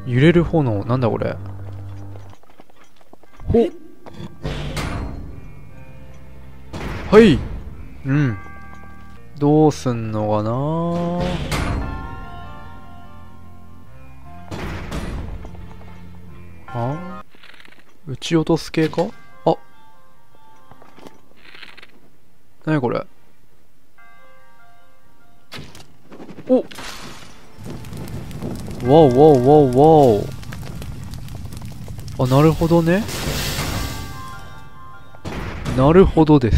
揺れる炎、なんだこれ。ほっ。はい。うん。どうすんのかなあ、撃ち落とす系か。あ、なにこれ。お、わおわおわおわお。あ、なるほどね。なるほどです。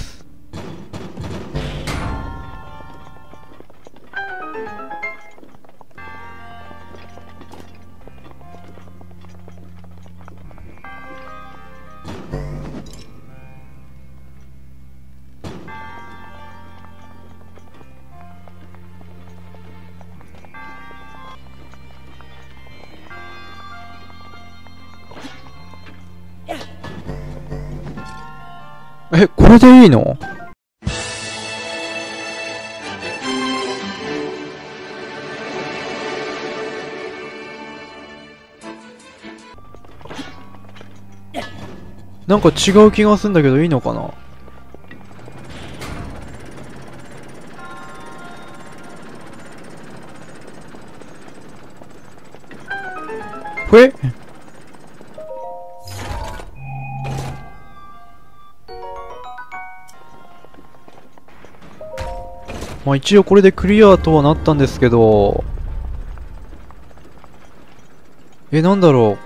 え、これでいいの？なんか違う気がするんだけどいいのかな。ほえ？まあ一応これでクリアとはなったんですけど、なんだろ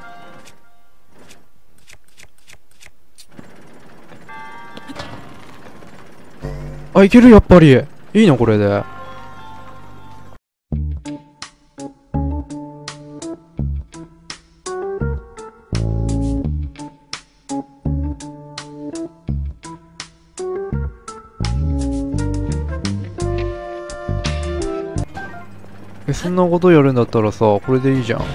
う。あ、いけるやっぱり。いいのこれで。そんなことやるんだったらさ、これでいいじゃん。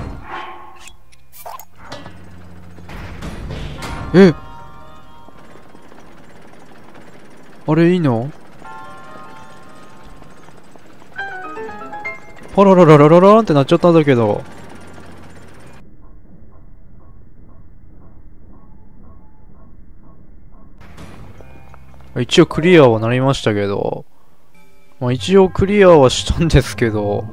あれいいの？パララララララーンってなっちゃったんだけど。一応クリアはなりましたけど。まあ一応クリアはしたんですけど。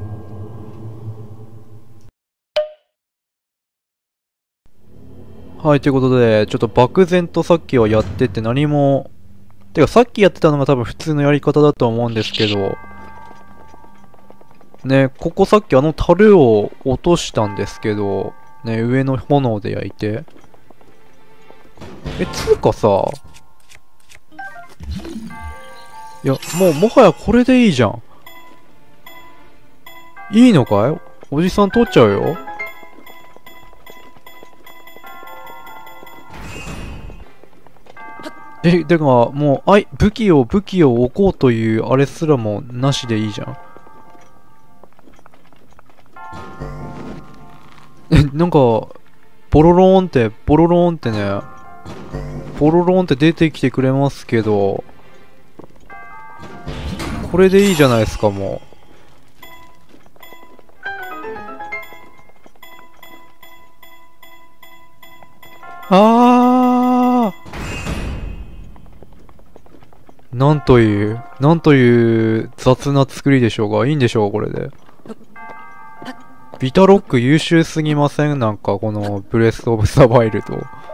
はい、ということで、ちょっと漠然とさっきはやってて何も、てかさっきやってたのが多分普通のやり方だと思うんですけど、ね、ここさっき樽を落としたんですけど、ね、上の炎で焼いて。つうかさ、いや、もはやこれでいいじゃん。いいのかい？おじさん取っちゃうよ。でか、もう、武器を置こうというあれすらもなしでいいじゃん。なんか、ボロローンってね、ボロローンって出てきてくれますけど、これでいいじゃないですか、もう。なんという雑な作りでしょうが、いいんでしょう、これで。ビタロック優秀すぎません？なんか、このブレスオブサバイルド。